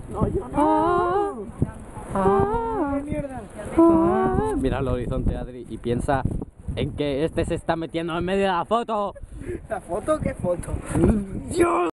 No, yo no. ¡Qué mierda! Mira el horizonte, Adri, y piensa en que este se está metiendo en medio de la foto. ¿La foto? ¿Qué foto? ¡Dios!